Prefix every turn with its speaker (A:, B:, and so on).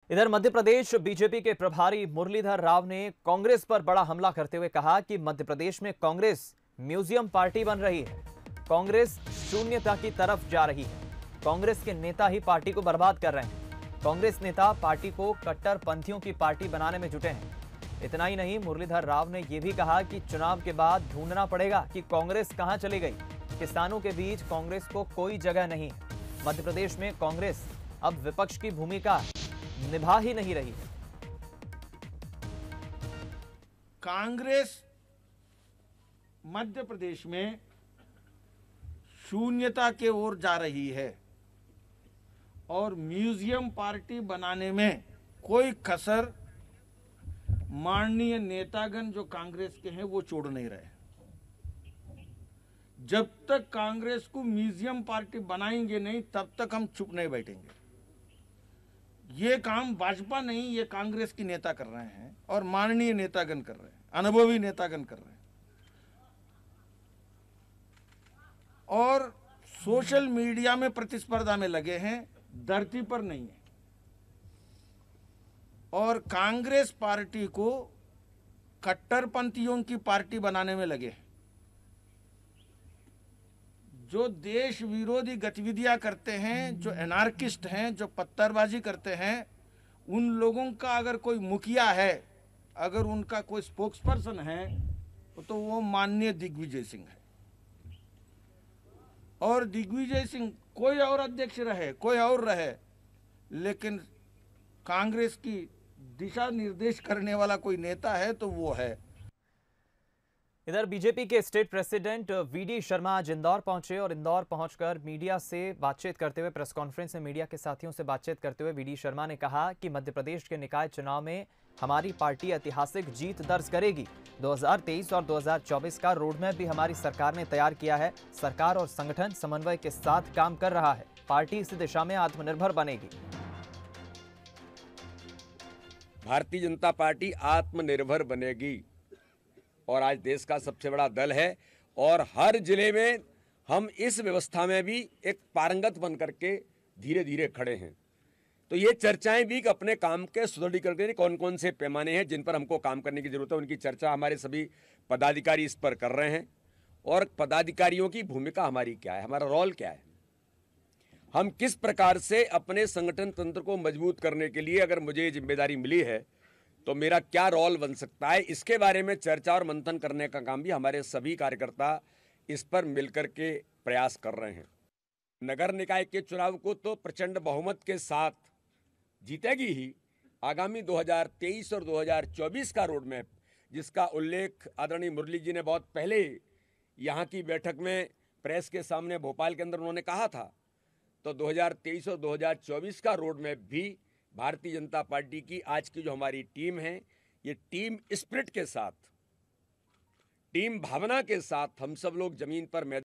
A: इधर मध्य प्रदेश बीजेपी के प्रभारी मुरलीधर राव ने कांग्रेस पर बड़ा हमला करते हुए कहा कि मध्य प्रदेश में कांग्रेस म्यूजियम पार्टी बन रही है। कांग्रेस शून्यता की तरफ जा रही है। कांग्रेस के नेता ही पार्टी को बर्बाद कर रहे हैं। कांग्रेस नेता पार्टी को कट्टरपंथियों की पार्टी बनाने में जुटे हैं। इतना ही नहीं, मुरलीधर राव ने यह भी कहा कि चुनाव के बाद ढूंढना पड़ेगा कि कांग्रेस कहां चली गई। किसानों के बीच कांग्रेस को कोई जगह नहीं है। मध्य प्रदेश में कांग्रेस अब विपक्ष की भूमिका निभा ही नहीं रही है।
B: कांग्रेस मध्य प्रदेश में शून्यता के ओर जा रही है और म्यूजियम पार्टी बनाने में कोई कसर माननीय नेतागण जो कांग्रेस के हैं वो छोड़ नहीं रहे। जब तक कांग्रेस को म्यूजियम पार्टी बनाएंगे नहीं तब तक हम चुप नहीं बैठेंगे। ये काम भाजपा नहीं, ये कांग्रेस की नेता कर रहे हैं और माननीय नेतागण कर रहे हैं, अनुभवी नेतागण कर रहे हैं। और सोशल मीडिया में प्रतिस्पर्धा में लगे हैं, धरती पर नहीं है। और कांग्रेस पार्टी को कट्टरपंथियों की पार्टी बनाने में लगे हैं। जो देश विरोधी गतिविधियां करते हैं, जो एनार्किस्ट हैं, जो पत्थरबाजी करते हैं, उन लोगों का अगर कोई मुखिया है, अगर उनका कोई स्पोक्सपर्सन है तो वो माननीय दिग्विजय सिंह है। और दिग्विजय सिंह कोई और अध्यक्ष रहे, कोई और रहे, लेकिन कांग्रेस की दिशा निर्देश करने वाला कोई नेता है तो वो है।
A: इधर बीजेपी के स्टेट प्रेसिडेंट वीडी शर्मा आज इंदौर पहुंचे और इंदौर पहुंचकर मीडिया से बातचीत करते हुए प्रेस कॉन्फ्रेंस में मीडिया के साथियों से बातचीत करते हुए वीडी शर्मा ने कहा कि मध्य प्रदेश के निकाय चुनाव में हमारी पार्टी ऐतिहासिक जीत दर्ज करेगी। 2023 और 2024 का रोडमैप भी हमारी सरकार ने तैयार किया है। सरकार और संगठन समन्वय के साथ काम कर रहा है। पार्टी इस दिशा में आत्मनिर्भर बनेगी।
C: भारतीय जनता पार्टी आत्मनिर्भर बनेगी और आज देश का सबसे बड़ा दल है और हर जिले में हम इस व्यवस्था में भी एक पारंगत बन करके धीरे धीरे खड़े हैं। तो ये चर्चाएं भी अपने काम के सुदृढ़ीकरण के कौन कौन से पैमाने हैं जिन पर हमको काम करने की जरूरत है, उनकी चर्चा हमारे सभी पदाधिकारी इस पर कर रहे हैं। और पदाधिकारियों की भूमिका हमारी क्या है, हमारा रोल क्या है, हम किस प्रकार से अपने संगठन तंत्र को मजबूत करने के लिए अगर मुझे ये जिम्मेदारी मिली है तो मेरा क्या रोल बन सकता है, इसके बारे में चर्चा और मंथन करने का काम भी हमारे सभी कार्यकर्ता इस पर मिलकर के प्रयास कर रहे हैं। नगर निकाय के चुनाव को तो प्रचंड बहुमत के साथ जीतेगी ही। आगामी 2023 और 2024 का रोड मैप, जिसका उल्लेख आदरणीय मुरली जी ने बहुत पहले यहाँ की बैठक में प्रेस के सामने भोपाल के अंदर उन्होंने कहा था, तो 2023 और 2024 का रोड मैप भी भारतीय जनता पार्टी की आज की जो हमारी टीम है, ये टीम स्पिरिट के साथ, टीम भावना के साथ हम सब लोग जमीन पर